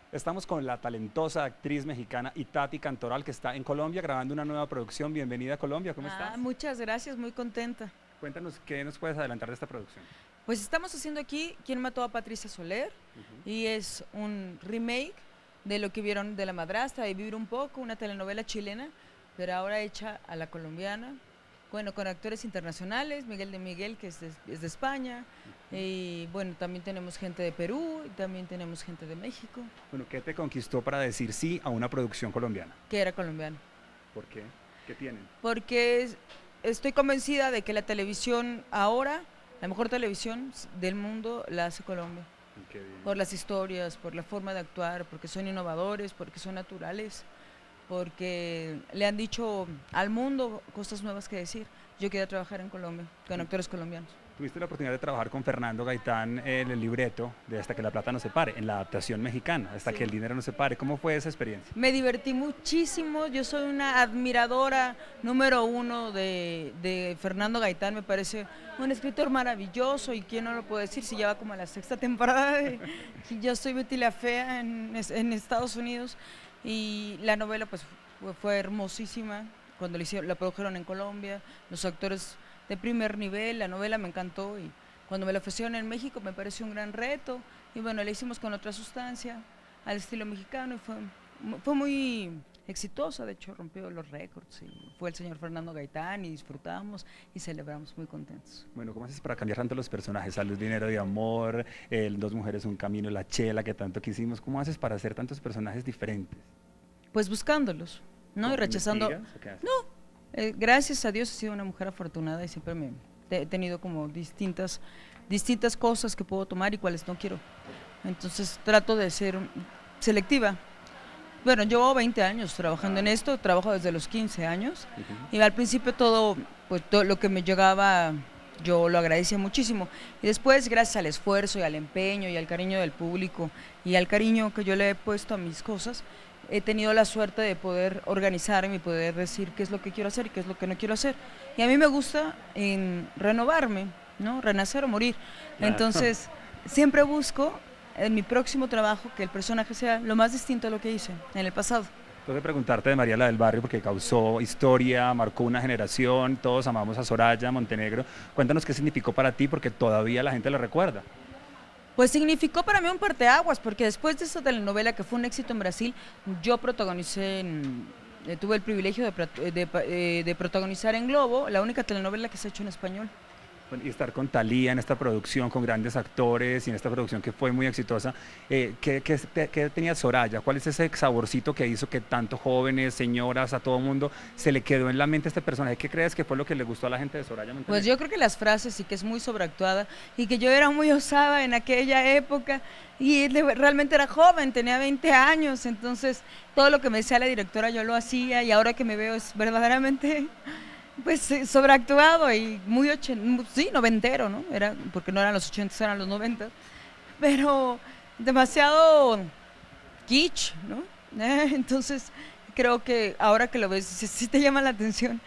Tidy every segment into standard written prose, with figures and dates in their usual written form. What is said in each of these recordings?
Estamos con la talentosa actriz mexicana Itati Cantoral, que está en Colombia grabando una nueva producción. Bienvenida a Colombia, ¿cómo estás? Muchas gracias, muy contenta. Cuéntanos qué nos puedes adelantar de esta producción. Pues estamos haciendo aquí ¿Quién mató a Patricia Soler? Y es un remake de lo que vieron de La Madrastra, de Vivir un Poco, una telenovela chilena, pero ahora hecha a la colombiana. Bueno, con actores internacionales, Miguel de Miguel, que es de España, y bueno, también tenemos gente de Perú, y también tenemos gente de México, Bueno, ¿qué te conquistó para decir sí a una producción colombiana? que era colombiano. ¿Por qué? ¿Qué tienen? Porque estoy convencida de que la televisión ahora, la mejor televisión del mundo la hace Colombia. Qué bien. Por las historias, por la forma de actuar, porque son innovadores, porque son naturales, porque le han dicho al mundo cosas nuevas que decir. Yo quería trabajar en Colombia, con actores colombianos. Tuviste la oportunidad de trabajar con Fernando Gaitán en el libreto de Hasta que la plata nos separe, en la adaptación mexicana, Hasta Sí. que el dinero nos separe. ¿Cómo fue esa experiencia? Me divertí muchísimo, yo soy una admiradora número uno de Fernando Gaitán, me parece un escritor maravilloso y quién no lo puede decir si lleva como a la sexta temporada Yo soy Betty la Fea en Estados Unidos y la novela pues fue hermosísima cuando la produjeron en Colombia, los actores de primer nivel, la novela me encantó y cuando me la ofrecieron en México me pareció un gran reto y bueno, la hicimos con otra sustancia al estilo mexicano y fue muy exitosa, de hecho rompió los récords y fue el señor Fernando Gaitán y disfrutamos y celebramos muy contentos. Bueno, ¿cómo haces para cambiar tanto los personajes? Salud, dinero y amor, Dos mujeres, un camino, la chela que tanto quisimos. ¿Cómo haces para hacer tantos personajes diferentes? Pues buscándolos, ¿no? Y ¿Cómo rechazando. investigas o qué haces? No, gracias a Dios he sido una mujer afortunada y siempre he tenido como distintas cosas que puedo tomar y cuáles no quiero. Entonces trato de ser selectiva. Bueno, llevo 20 años trabajando en esto, trabajo desde los 15 años y al principio pues todo lo que me llegaba yo lo agradecía muchísimo y después gracias al esfuerzo y al empeño y al cariño del público y al cariño que yo le he puesto a mis cosas, he tenido la suerte de poder organizarme y poder decir qué es lo que quiero hacer y qué es lo que no quiero hacer. Y a mí me gusta renovarme, ¿no? Renacer o morir. Claro. Entonces, siempre busco en mi próximo trabajo que el personaje sea lo más distinto a lo que hice en el pasado. Tengo que preguntarte de Mariela del Barrio porque causó historia, marcó una generación, todos amamos a Soraya Montenegro. Cuéntanos qué significó para ti porque todavía la gente la recuerda. Pues significó para mí un parteaguas, porque después de esa telenovela que fue un éxito en Brasil, yo tuve el privilegio de protagonizar en Globo, la única telenovela que se ha hecho en español. Bueno, y estar con Thalía en esta producción, con grandes actores y en esta producción que fue muy exitosa, ¿qué tenía Soraya? ¿Cuál es ese saborcito que hizo que tanto jóvenes, señoras, a todo mundo se le quedó en la mente este personaje? ¿Qué crees que fue lo que le gustó a la gente de Soraya Montenegro? Pues yo creo que las frases y que es muy sobreactuada y que yo era muy osada en aquella época y realmente era joven, tenía 20 años, entonces todo lo que me decía la directora yo lo hacía y ahora que me veo es verdaderamente pues sobreactuado y sí, noventero, ¿no? Era, porque no eran los 80, eran los 90, pero demasiado kitsch, ¿no? Entonces creo que ahora que lo ves, sí te llama la atención,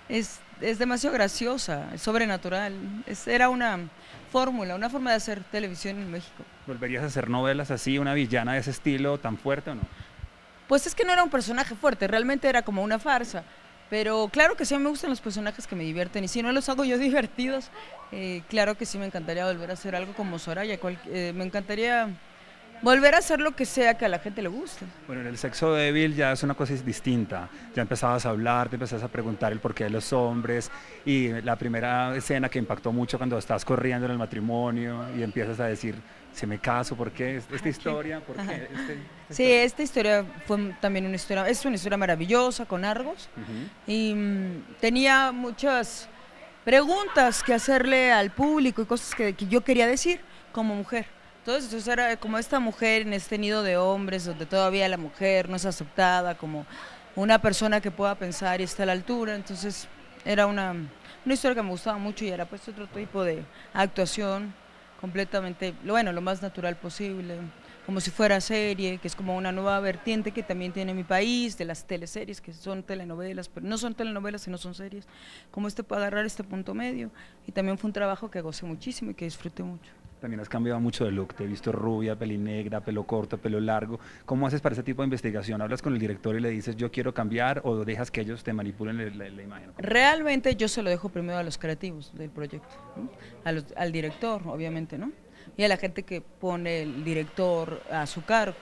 es demasiado graciosa, es sobrenatural, era una fórmula, una forma de hacer televisión en México. ¿Volverías a hacer novelas así, una villana de ese estilo tan fuerte o no? Pues es que no era un personaje fuerte, realmente era como una farsa. Pero claro que sí, me gustan los personajes que me divierten y si no los hago yo divertidos, claro que sí me encantaría volver a hacer algo como Soraya, me encantaría volver a hacer lo que sea que a la gente le guste. Bueno, en el Sexo Débil ya es una cosa distinta, ya empezabas a hablar, te empezás a preguntar el porqué de los hombres y la primera escena que impactó mucho cuando estás corriendo en el matrimonio y empiezas a decir, si me caso, ¿por qué? ¿Esta historia? ¿Por qué? Sí, esta historia fue también es una historia maravillosa con Argos y tenía muchas preguntas que hacerle al público y cosas que yo quería decir como mujer. Entonces era como esta mujer en este nido de hombres donde todavía la mujer no es aceptada como una persona que pueda pensar y está a la altura, entonces era una historia que me gustaba mucho y era pues otro tipo de actuación completamente, bueno, lo más natural posible, como si fuera serie, que es como una nueva vertiente que también tiene mi país, de las teleseries, que son telenovelas, pero no son telenovelas, sino son series, como para agarrar este punto medio, y también fue un trabajo que gocé muchísimo y que disfruté mucho. También has cambiado mucho de look, te he visto rubia, pelinegra, pelo corto, pelo largo. ¿Cómo haces para ese tipo de investigación? ¿Hablas con el director y le dices yo quiero cambiar o dejas que ellos te manipulen la imagen? Realmente yo se lo dejo primero a los creativos del proyecto, ¿no? Al director, obviamente, ¿no? Y a la gente que pone el director a su cargo.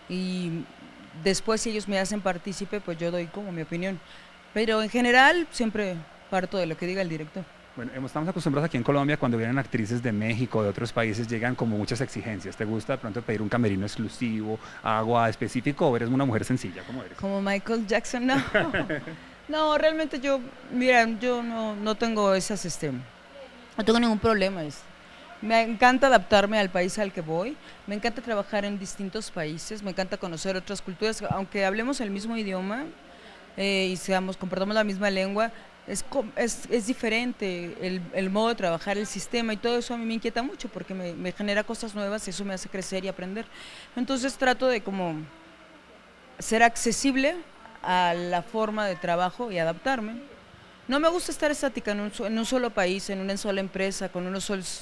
Y después si ellos me hacen partícipe, pues yo doy como mi opinión. Pero en general siempre parto de lo que diga el director. Bueno, estamos acostumbrados aquí en Colombia cuando vienen actrices de México, de otros países, llegan como muchas exigencias. ¿Te gusta de pronto pedir un camerino exclusivo, agua específico o eres una mujer sencilla? ¿Cómo eres? Como Michael Jackson, no. No, realmente yo, mira, yo no tengo esas, no tengo ningún problema. Me encanta adaptarme al país al que voy, me encanta trabajar en distintos países, me encanta conocer otras culturas, aunque hablemos el mismo idioma y compartamos la misma lengua. Es diferente el modo de trabajar, el sistema y todo eso a mí me inquieta mucho porque me genera cosas nuevas y eso me hace crecer y aprender. Entonces trato de como ser accesible a la forma de trabajo y adaptarme. No me gusta estar estática en un solo país, en una sola empresa, con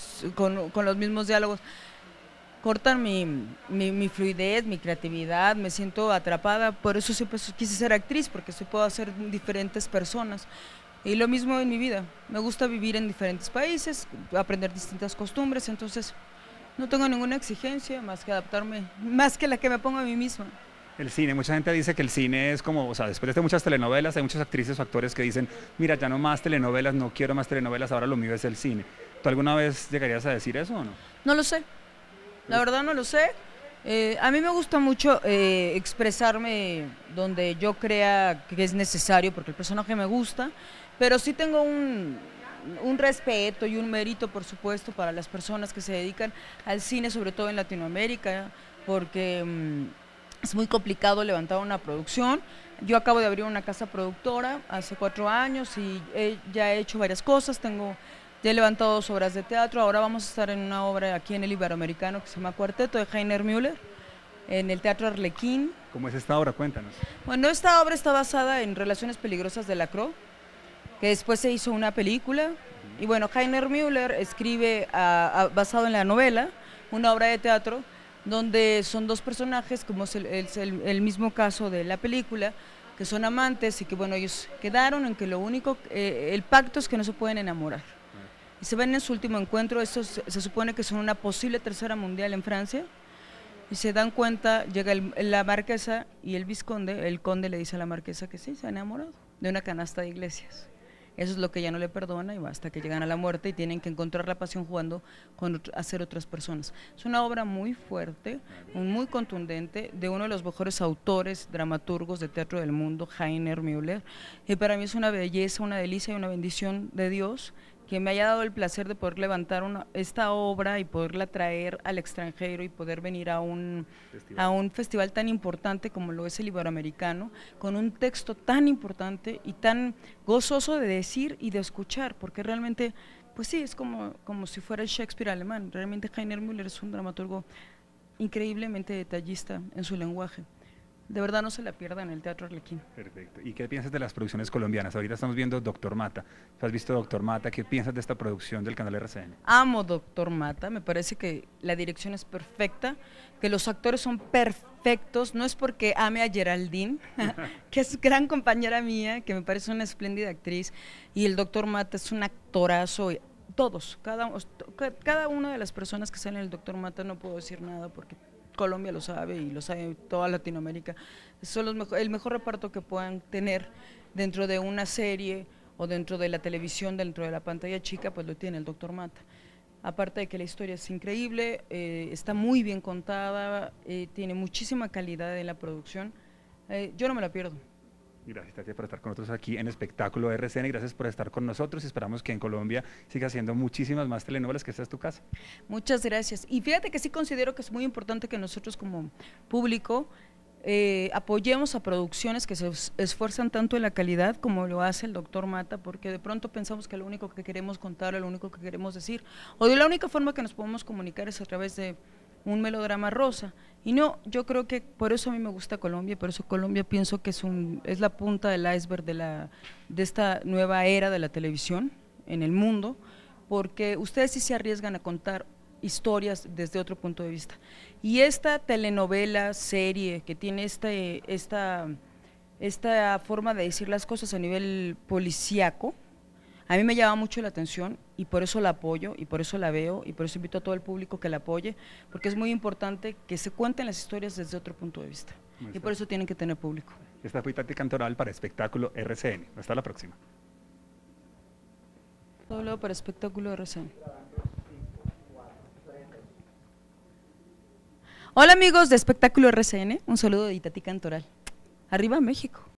los mismos diálogos. Cortan mi fluidez, mi creatividad, me siento atrapada, por eso siempre quise ser actriz, porque se puedo hacer diferentes personas. Y lo mismo en mi vida, me gusta vivir en diferentes países, aprender distintas costumbres, entonces no tengo ninguna exigencia más que adaptarme, más que la que me pongo a mí misma. El cine, mucha gente dice que el cine es como, o sea, después de muchas telenovelas, hay muchas actrices o actores que dicen, mira, ya no más telenovelas, no quiero más telenovelas, ahora lo mío es el cine. ¿Tú alguna vez llegarías a decir eso o no? No lo sé, la verdad no lo sé. A mí me gusta mucho expresarme donde yo crea que es necesario, porque el personaje me gusta, pero sí tengo un respeto y un mérito, por supuesto, para las personas que se dedican al cine, sobre todo en Latinoamérica, porque es muy complicado levantar una producción. Yo acabo de abrir una casa productora hace 4 años y ya he hecho varias cosas, ya he levantado 2 obras de teatro, ahora vamos a estar en una obra aquí en el Iberoamericano que se llama Cuarteto de Heiner Müller, en el Teatro Arlequín. ¿Cómo es esta obra? Cuéntanos. Bueno, esta obra está basada en Relaciones Peligrosas de Lacroix, que después se hizo una película, y bueno, Heiner Müller escribe, basado en la novela, una obra de teatro, donde son 2 personajes, como es el mismo caso de la película, que son amantes y que bueno, ellos quedaron en que lo único, el pacto es que no se pueden enamorar. Y se ven en su último encuentro, estos se supone que son una posible tercera mundial en Francia, y se dan cuenta, llega la marquesa y el vizconde, el conde le dice a la marquesa que sí, se ha enamorado de una canasta de Iglesias. Eso es lo que ella no le perdona y hasta que llegan a la muerte y tienen que encontrar la pasión jugando a ser otras personas. Es una obra muy fuerte, muy contundente, de uno de los mejores autores, dramaturgos de teatro del mundo, Heiner Müller. Y para mí es una belleza, una delicia y una bendición de Dios que me haya dado el placer de poder levantar esta obra y poderla traer al extranjero y poder venir a un festival tan importante como lo es el Iberoamericano, con un texto tan importante y tan gozoso de decir y de escuchar, porque realmente, pues sí, es como si fuera el Shakespeare alemán. Realmente Heiner Müller es un dramaturgo increíblemente detallista en su lenguaje. De verdad no se la pierdan en el Teatro Arlequín. Perfecto. ¿Y qué piensas de las producciones colombianas? Ahorita estamos viendo Doctor Mata. ¿Tú has visto Doctor Mata? ¿Qué piensas de esta producción del canal RCN? Amo Doctor Mata, me parece que la dirección es perfecta, que los actores son perfectos, no es porque ame a Geraldine, que es gran compañera mía, que me parece una espléndida actriz, y el Doctor Mata es un actorazo, todos, cada una de las personas que salen en el Doctor Mata, no puedo decir nada porque Colombia lo sabe y lo sabe toda Latinoamérica, son el mejor reparto que puedan tener dentro de una serie o dentro de la televisión, dentro de la pantalla chica, pues lo tiene el Doctor Mata. Aparte de que la historia es increíble, está muy bien contada, tiene muchísima calidad en la producción, yo no me la pierdo. Gracias, Tatia, por estar con nosotros aquí en Espectáculo RCN, gracias por estar con nosotros y esperamos que en Colombia siga haciendo muchísimas más telenovelas, que esta es tu casa. Muchas gracias. Y fíjate que sí considero que es muy importante que nosotros como público apoyemos a producciones que se esfuerzan tanto en la calidad como lo hace el Doctor Mata, porque de pronto pensamos que lo único que queremos contar, lo único que queremos decir, o de la única forma que nos podemos comunicar es a través de un melodrama rosa, y no, yo creo que por eso a mí me gusta Colombia, por eso Colombia pienso que es la punta del iceberg de esta nueva era de la televisión en el mundo, porque ustedes sí se arriesgan a contar historias desde otro punto de vista. Y esta telenovela, serie, que tiene esta forma de decir las cosas a nivel policíaco, a mí me llama mucho la atención y por eso la apoyo y por eso la veo y por eso invito a todo el público que la apoye, porque es muy importante que se cuenten las historias desde otro punto de vista y por eso tienen que tener público. Esta fue Itati Cantoral para Espectáculo RCN. Hasta la próxima. Todo luego para Espectáculo RCN. Hola amigos de Espectáculo RCN, un saludo de Itati Cantoral. Arriba México.